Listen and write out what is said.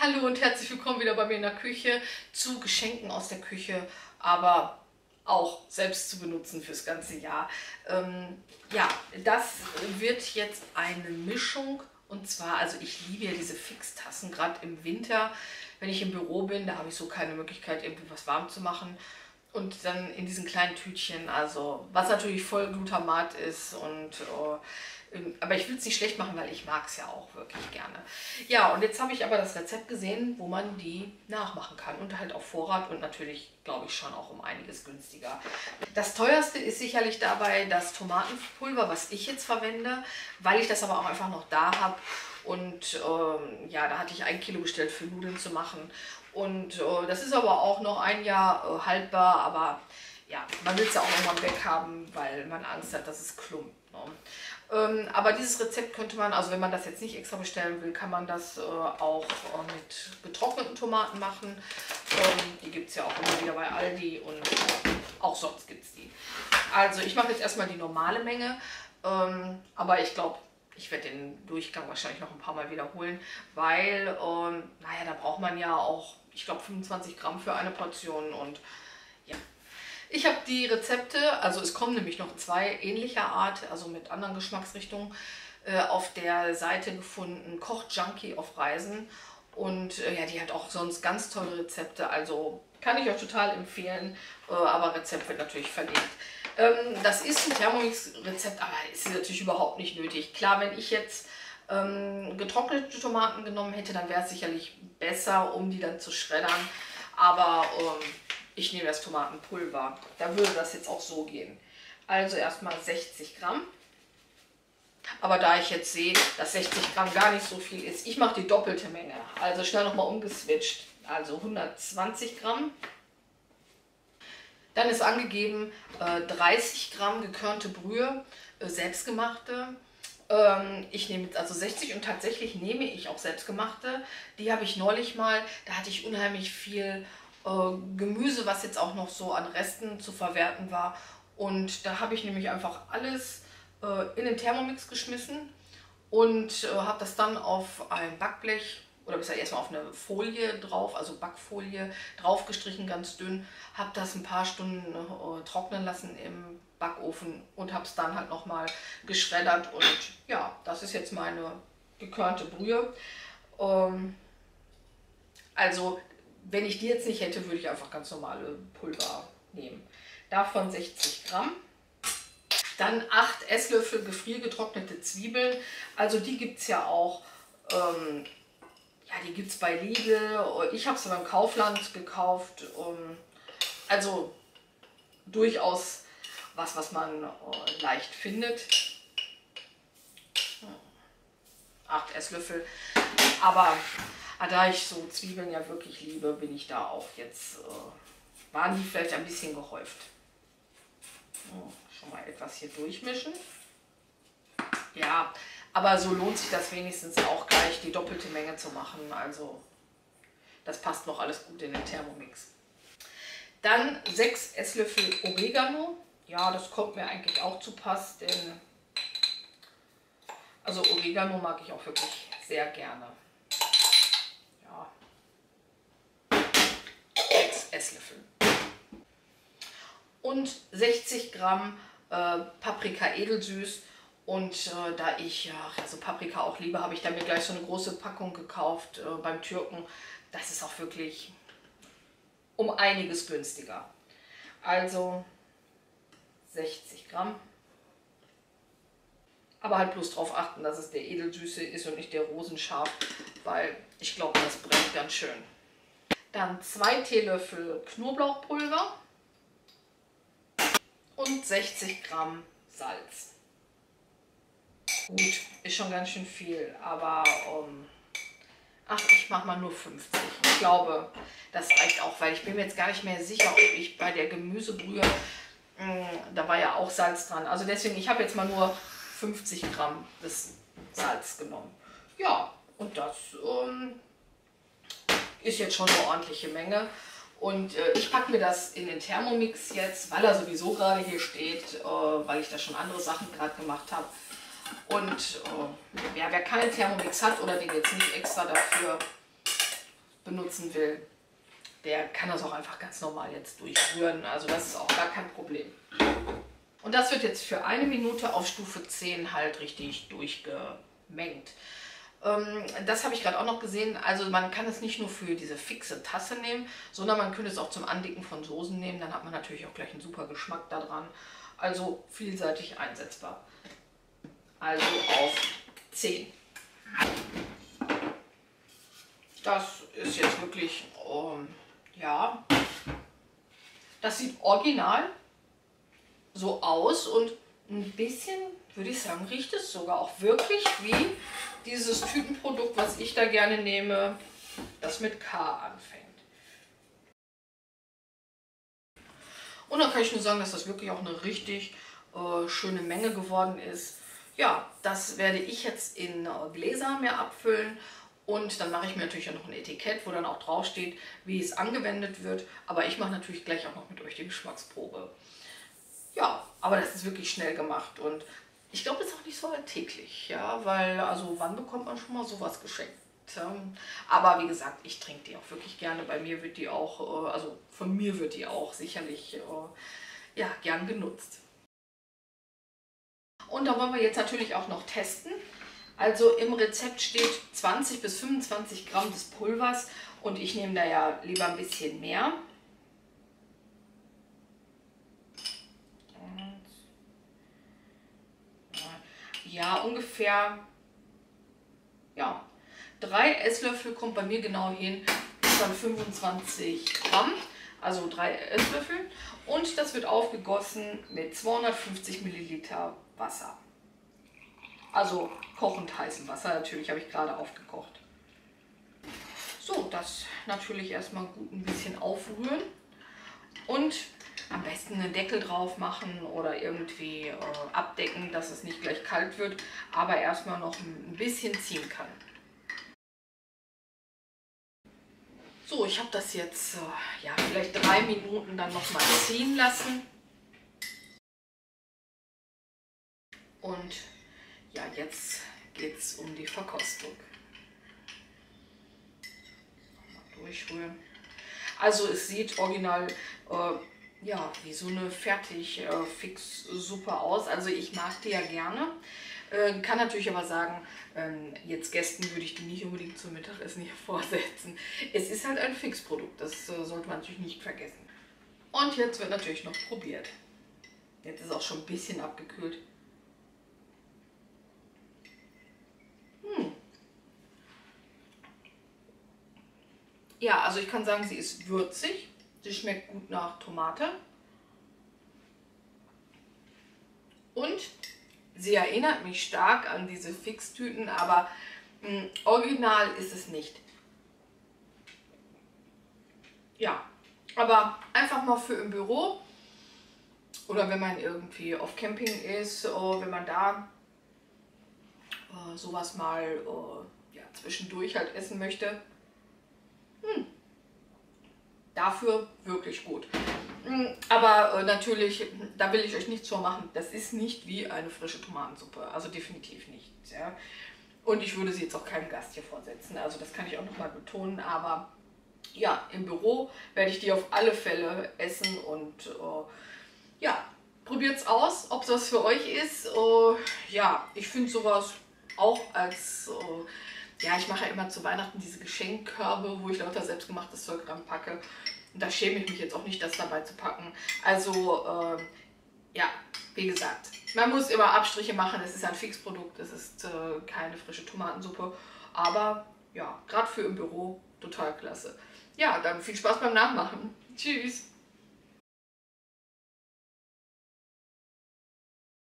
Hallo und herzlich willkommen wieder bei mir in der Küche zu Geschenken aus der Küche, aber auch selbst zu benutzen fürs ganze Jahr. Ja, das wird jetzt eine Mischung und zwar, also ich liebe ja diese Fixtassen, gerade im Winter, wenn ich im Büro bin, da habe ich so keine Möglichkeit, irgendwie was warm zu machen. Und dann in diesen kleinen Tütchen, also was natürlich voll Glutamat ist aber ich will es nicht schlecht machen, weil ich mag es ja auch wirklich gerne. Ja, und jetzt habe ich aber das Rezept gesehen, wo man die nachmachen kann und halt auf Vorrat und natürlich, glaube ich, schon auch um einiges günstiger. Das teuerste ist sicherlich dabei das Tomatenpulver, was ich jetzt verwende, weil ich das aber auch einfach noch da habe. Und ja, da hatte ich 1 Kilo bestellt für Nudeln zu machen. Und das ist aber auch noch ein Jahr haltbar, aber ja, man will es ja auch irgendwann weghaben, weil man Angst hat, dass es klumpt. Ne? Aber dieses Rezept könnte man, also wenn man das jetzt nicht extra bestellen will, kann man das auch mit getrockneten Tomaten machen. Die gibt es ja auch immer wieder bei Aldi und auch sonst gibt es die. Also ich mache jetzt erstmal die normale Menge, aber ich glaube, ich werde den Durchgang wahrscheinlich noch ein paar Mal wiederholen, weil, naja, da braucht man ja auch, ich glaube, 25 Gramm für eine Portion und ja. Ich habe die Rezepte, also es kommen nämlich noch 2 ähnlicher Art, also mit anderen Geschmacksrichtungen, auf der Seite gefunden, Koch-Junkie auf Reisen. Und ja, die hat auch sonst ganz tolle Rezepte, also kann ich euch total empfehlen, aber Rezept wird natürlich verlinkt. Das ist ein Thermomix-Rezept, aber ist natürlich überhaupt nicht nötig. Klar, wenn ich jetzt getrocknete Tomaten genommen hätte, dann wäre es sicherlich besser, um die dann zu schreddern, aber ich nehme das Tomatenpulver. Da würde das jetzt auch so gehen. Also erstmal 60 Gramm. Aber da ich jetzt sehe, dass 60 Gramm gar nicht so viel ist, ich mache die doppelte Menge. Also schnell nochmal umgeswitcht. Also 120 Gramm. Dann ist angegeben 30 Gramm gekörnte Brühe, selbstgemachte. Ich nehme jetzt also 60 und tatsächlich nehme ich auch selbstgemachte. Die habe ich neulich mal, da hatte ich unheimlich viel Gemüse, was jetzt auch noch so an Resten zu verwerten war. Und da habe ich nämlich einfach alles in den Thermomix geschmissen und habe das dann auf ein Backblech oder besser erstmal auf eine Folie drauf, also Backfolie drauf gestrichen, ganz dünn. Habe das ein paar Stunden trocknen lassen im Backofen und habe es dann halt nochmal geschreddert. Und ja, das ist jetzt meine gekörnte Brühe. Also wenn ich die jetzt nicht hätte, würde ich einfach ganz normale Pulver nehmen. Davon 60 Gramm. Dann 8 Esslöffel gefriergetrocknete Zwiebeln. Also die gibt es ja auch, ja, die gibt es bei Lidl. Ich habe sie beim Kaufland gekauft. Also durchaus was man leicht findet. 8 Esslöffel. Aber da ich so Zwiebeln ja wirklich liebe, bin ich da auch jetzt, waren die vielleicht ein bisschen gehäuft. So, schon mal etwas hier durchmischen. Ja, aber so lohnt sich das wenigstens auch gleich, die doppelte Menge zu machen. Also das passt noch alles gut in den Thermomix. Dann 6 Esslöffel Oregano. Ja, das kommt mir eigentlich auch zu Pass, denn also Oregano mag ich auch wirklich sehr gerne. 6 Esslöffel. Und 60 Gramm Paprika edelsüß. Und da ich also Paprika auch liebe, habe ich da mir gleich so eine große Packung gekauft beim Türken. Das ist auch wirklich um einiges günstiger. Also 60 Gramm. Aber halt bloß darauf achten, dass es der edelsüße ist und nicht der rosenscharf, weil ich glaube, das brennt ganz schön. Dann 2 Teelöffel Knoblauchpulver und 60 Gramm Salz. Gut, ist schon ganz schön viel, aber ach, ich mache mal nur 50. Ich glaube, das reicht auch, weil ich bin mir jetzt gar nicht mehr sicher, ob ich bei der Gemüsebrühe, da war ja auch Salz dran. Also deswegen, ich habe jetzt mal nur 50 Gramm des Salz genommen. Ja, und das ist jetzt schon eine ordentliche Menge. Und ich packe mir das in den Thermomix jetzt, weil er sowieso gerade hier steht, weil ich da schon andere Sachen gerade gemacht habe. Und ja, wer keinen Thermomix hat oder den jetzt nicht extra dafür benutzen will, der kann das auch einfach ganz normal jetzt durchrühren. Also das ist auch gar kein Problem. Und das wird jetzt für 1 Minute auf Stufe 10 halt richtig durchgemengt. Das habe ich gerade auch noch gesehen. Also man kann es nicht nur für diese fixe Tasse nehmen, sondern man könnte es auch zum Andicken von Soßen nehmen. Dann hat man natürlich auch gleich einen super Geschmack daran. Also vielseitig einsetzbar. Also auf 10. Das ist jetzt wirklich, ja, das sieht original so aus und ein bisschen, würde ich sagen, riecht es sogar auch wirklich wie dieses Tütenprodukt, was ich da gerne nehme, das mit K anfängt. Und dann kann ich nur sagen, dass das wirklich auch eine richtig schöne Menge geworden ist. Ja, das werde ich jetzt in Gläser mir abfüllen. Und dann mache ich mir natürlich auch noch ein Etikett, wo dann auch drauf steht, wie es angewendet wird. Aber ich mache natürlich gleich auch noch mit euch die Geschmacksprobe. Ja, aber das ist wirklich schnell gemacht und ich glaube, das ist auch nicht so alltäglich, ja, weil, also wann bekommt man schon mal sowas geschenkt? Ja? Aber wie gesagt, ich trinke die auch wirklich gerne. Bei mir wird die auch, also von mir wird die auch sicherlich, ja, gern genutzt. Und da wollen wir jetzt natürlich auch noch testen. Also im Rezept steht 20 bis 25 Gramm des Pulvers und ich nehme da ja lieber ein bisschen mehr. Ja, ungefähr, ja, 3 Esslöffel kommt bei mir genau hin von 25 Gramm, also 3 Esslöffel. Und das wird aufgegossen mit 250 Milliliter Wasser. Also kochend heißem Wasser, natürlich habe ich gerade aufgekocht. So, das natürlich erstmal gut ein bisschen aufrühren und am besten einen Deckel drauf machen oder irgendwie abdecken, dass es nicht gleich kalt wird, aber erstmal noch ein bisschen ziehen kann. So, ich habe das jetzt ja, vielleicht 3 Minuten dann nochmal ziehen lassen. Und ja, jetzt geht es um die Verkostung. Mal durchrühren. Also es sieht original ja, wie so eine Fertig-Fix-Suppe aus. Also ich mag die ja gerne. Kann natürlich aber sagen, jetzt Gästen würde ich die nicht unbedingt zum Mittagessen hier vorsetzen. Es ist halt ein Fixprodukt, das sollte man natürlich nicht vergessen. Und jetzt wird natürlich noch probiert. Jetzt ist auch schon ein bisschen abgekühlt. Ja, also ich kann sagen, sie ist würzig. Sie schmeckt gut nach Tomate. Und sie erinnert mich stark an diese Fixtüten, aber original ist es nicht. Ja, aber einfach mal für im Büro oder wenn man irgendwie auf Camping ist, wenn man da sowas mal ja, zwischendurch halt essen möchte. Dafür wirklich gut. Aber natürlich, da will ich euch nichts vormachen, das ist nicht wie eine frische Tomatensuppe, also definitiv nicht. Ja. Und ich würde sie jetzt auch keinem Gast hier vorsetzen, also das kann ich auch nochmal betonen, aber ja, im Büro werde ich die auf alle Fälle essen und ja, probiert es aus, ob das für euch ist. Ja, ich finde sowas auch als... ja, ich mache ja immer zu Weihnachten diese Geschenkkörbe, wo ich lauter selbstgemachtes Zeug ranpacke. Und da schäme ich mich jetzt auch nicht, das dabei zu packen. Also, ja, wie gesagt, man muss immer Abstriche machen. Es ist ein Fixprodukt, es ist keine frische Tomatensuppe. Aber ja, gerade für im Büro total klasse. Ja, dann viel Spaß beim Nachmachen. Tschüss!